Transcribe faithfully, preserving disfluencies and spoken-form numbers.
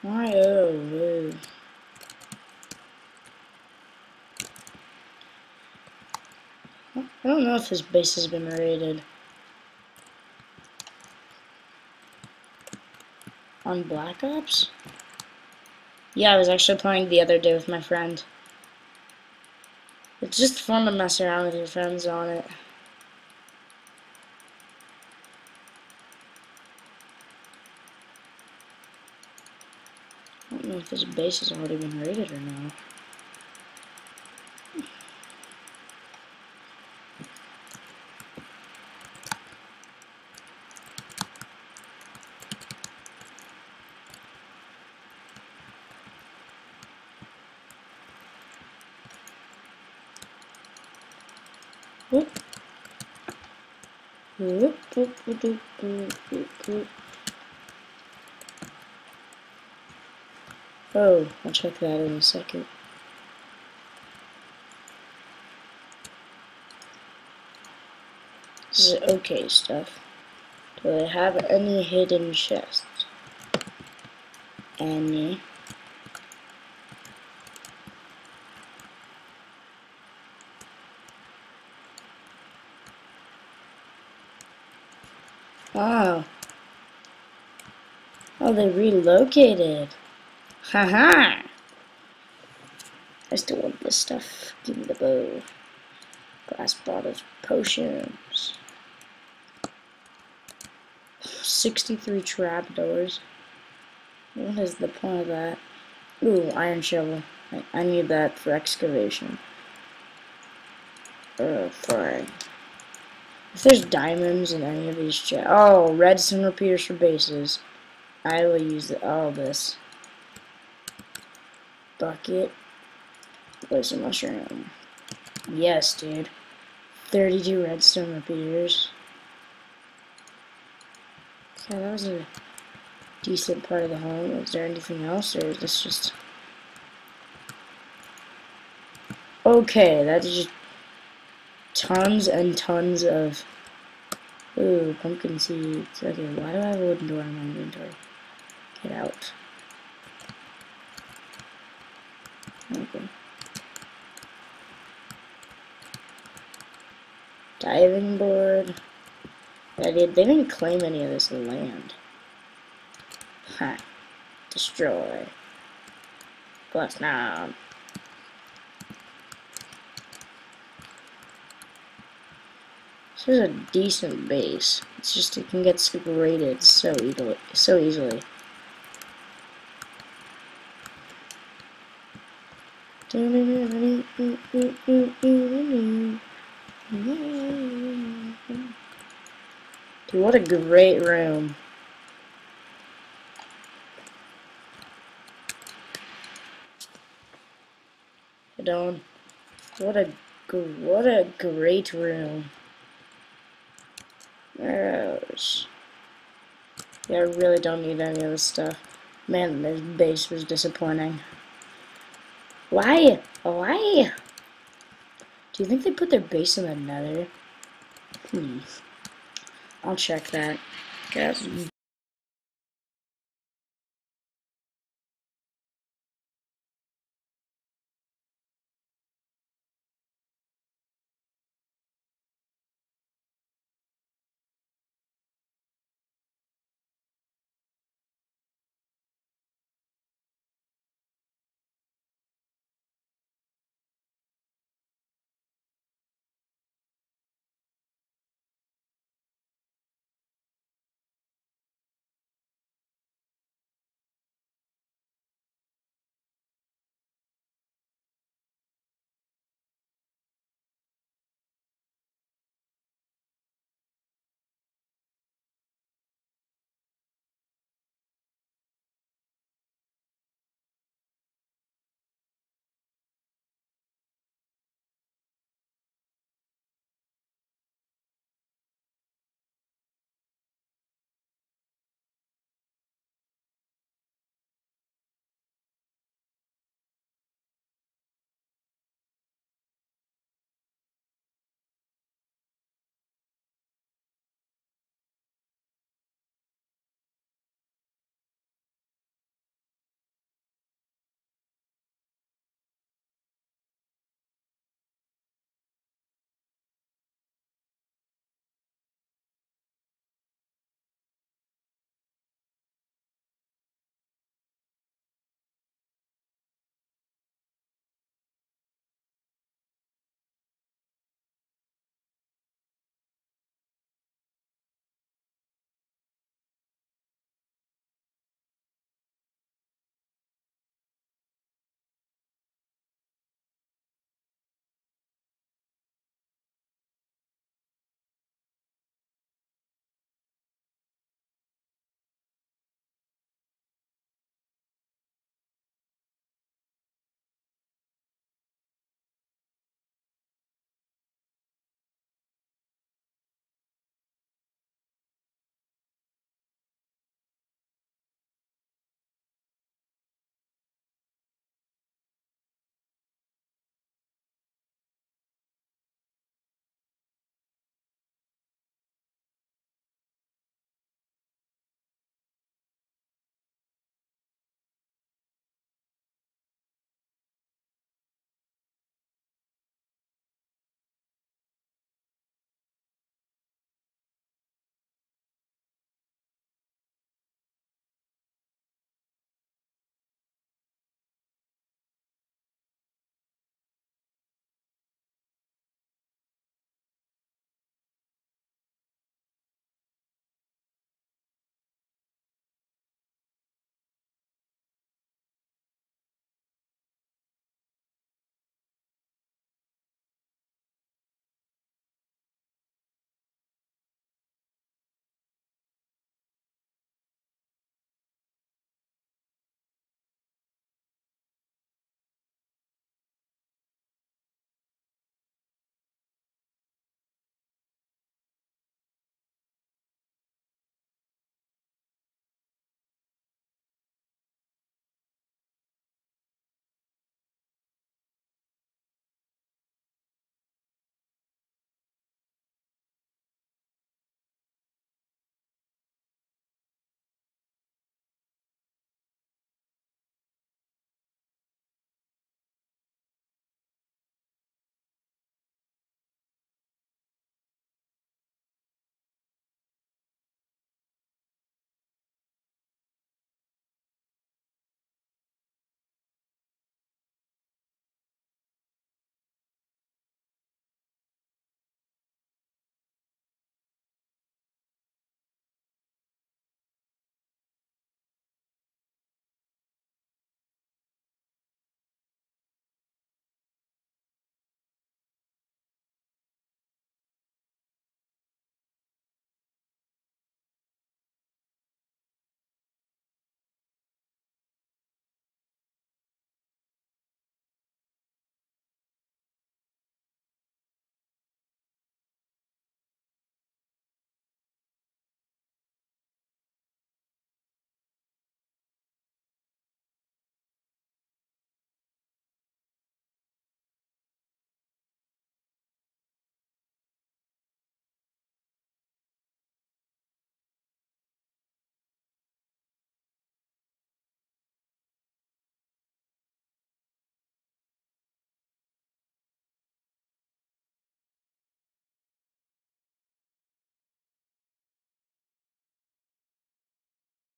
Why? Oh, I don't know if his base has been raided. On Black Ops? Yeah, I was actually playing the other day with my friend. It's just fun to mess around with your friends on it. I don't know if his base has already been raided or not. Whoop. Whoop, whoop, whoop, whoop, whoop, whoop. Oh, I'll check that in a second. This is okay stuff. Do I have any hidden chests? Any? Oh. Oh, they relocated. Haha! I still want this stuff. Give me the bow. Glass bottles, potions. sixty-three trapdoors. What is the point of that? Ooh, iron shovel. I, I need that for excavation. Oh, fine. If there's diamonds in any of these chests. Oh, redstone repeaters for bases. I will use the, all this. Bucket. Where's the mushroom? Yes, dude. thirty-two redstone repeaters. Yeah, that was a decent part of the home. Is there anything else, or is this just... Okay, that's just tons and tons of... Ooh, pumpkin seeds. Okay, why do I have a wooden door in my inventory? Get out. Okay. Diving board. Yeah, they, they didn't claim any of this land. Ha. Destroy. Plus now. This is a decent base. It's just it can get raided so easily. So easily. Dude, what a great room. Don, what a what a great room. Arrows. Yeah, I really don't need any of this stuff. Man, this base was disappointing. Why? Why? Do you think they put their base in the nether? Hmm. I'll check that. Guys.